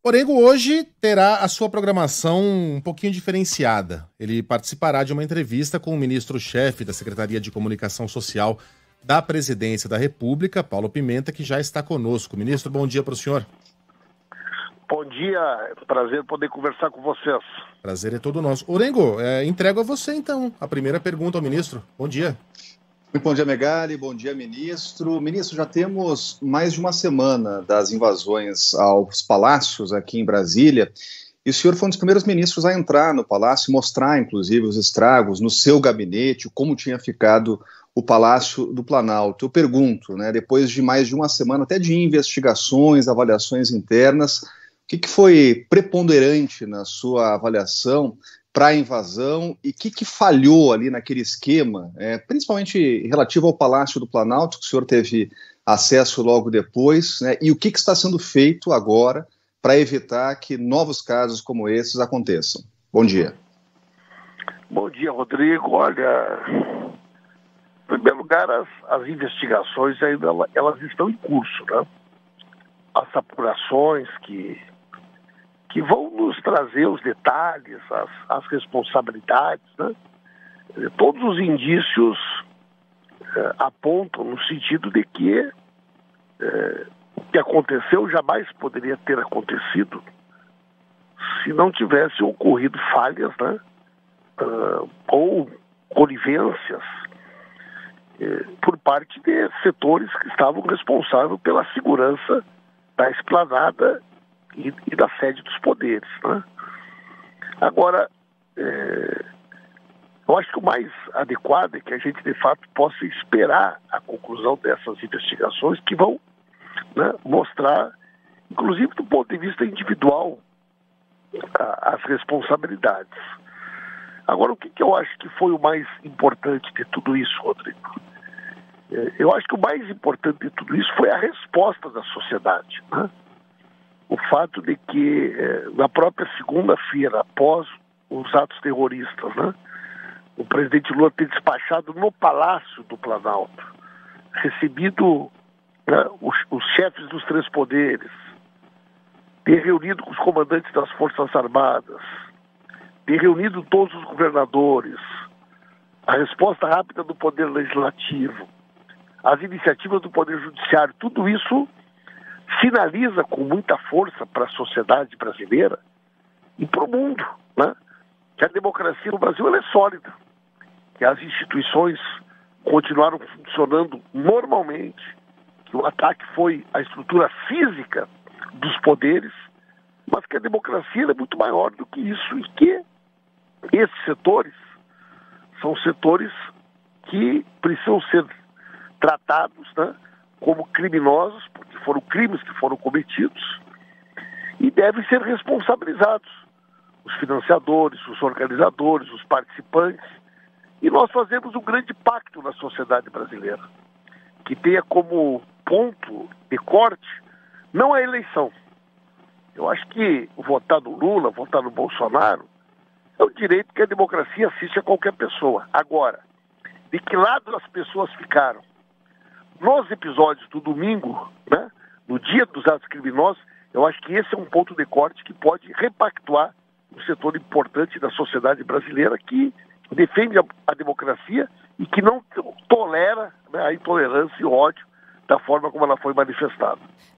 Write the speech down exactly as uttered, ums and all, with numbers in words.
Orengo hoje terá a sua programação um pouquinho diferenciada. Ele participará de uma entrevista com o ministro-chefe da Secretaria de Comunicação Social da Presidência da República, Paulo Pimenta, que já está conosco. Ministro, bom dia para o senhor. Bom dia, prazer poder conversar com vocês. Prazer é todo nosso. Orengo, é, entrego a você então a primeira pergunta ao ministro. Bom dia. Muito bom dia, Megali. Bom dia, ministro. Ministro, já temos mais de uma semana das invasões aos palácios aqui em Brasília, e o senhor foi um dos primeiros ministros a entrar no palácio e mostrar, inclusive, os estragos no seu gabinete, como tinha ficado o Palácio do Planalto. Eu pergunto, né, depois de mais de uma semana até de investigações, avaliações internas, o que, que foi preponderante na sua avaliação para a invasão e o que, que falhou ali naquele esquema, é, principalmente relativo ao Palácio do Planalto, que o senhor teve acesso logo depois, né, e o que, que está sendo feito agora para evitar que novos casos como esses aconteçam? Bom dia. Bom dia, Rodrigo. Olha, em primeiro lugar, as, as investigações ainda elas estão em curso, né? As apurações que que vão nos trazer os detalhes, as, as responsabilidades, né? Todos os indícios eh, apontam no sentido de que eh, o que aconteceu jamais poderia ter acontecido se não tivesse ocorrido falhas, né? Uh, ou conivências eh, por parte de setores que estavam responsáveis pela segurança da esplanada E, e da sede dos poderes, né? Agora, é, eu acho que o mais adequado é que a gente, de fato, possa esperar a conclusão dessas investigações que vão, né, mostrar, inclusive do ponto de vista individual, a, as responsabilidades. Agora, o que, que eu acho que foi o mais importante de tudo isso, Rodrigo? É, eu acho que o mais importante de tudo isso foi a resposta da sociedade, né? O fato de que, eh, na própria segunda-feira, após os atos terroristas, né, o presidente Lula ter despachado no Palácio do Planalto, recebido, né, os, os chefes dos três poderes, ter reunido com os comandantes das Forças Armadas, ter reunido todos os governadores, a resposta rápida do Poder Legislativo, as iniciativas do Poder Judiciário, tudo isso sinaliza com muita força para a sociedade brasileira e para o mundo, né, que a democracia no Brasil ela é sólida, que as instituições continuaram funcionando normalmente, que o ataque foi à estrutura física dos poderes, mas que a democracia ela é muito maior do que isso e que esses setores são setores que precisam ser tratados, né, como criminosos, porque foram crimes que foram cometidos, e devem ser responsabilizados. Os financiadores, os organizadores, os participantes. E nós fazemos um grande pacto na sociedade brasileira, que tenha como ponto de corte não a eleição. Eu acho que votar no Lula, votar no Bolsonaro, é o direito que a democracia assiste a qualquer pessoa. Agora, de que lado as pessoas ficaram? Nos episódios do domingo, né, no dia dos atos criminosos, eu acho que esse é um ponto de corte que pode repactuar um setor importante da sociedade brasileira que defende a, a democracia e que não tolera, né, a intolerância e o ódio da forma como ela foi manifestada.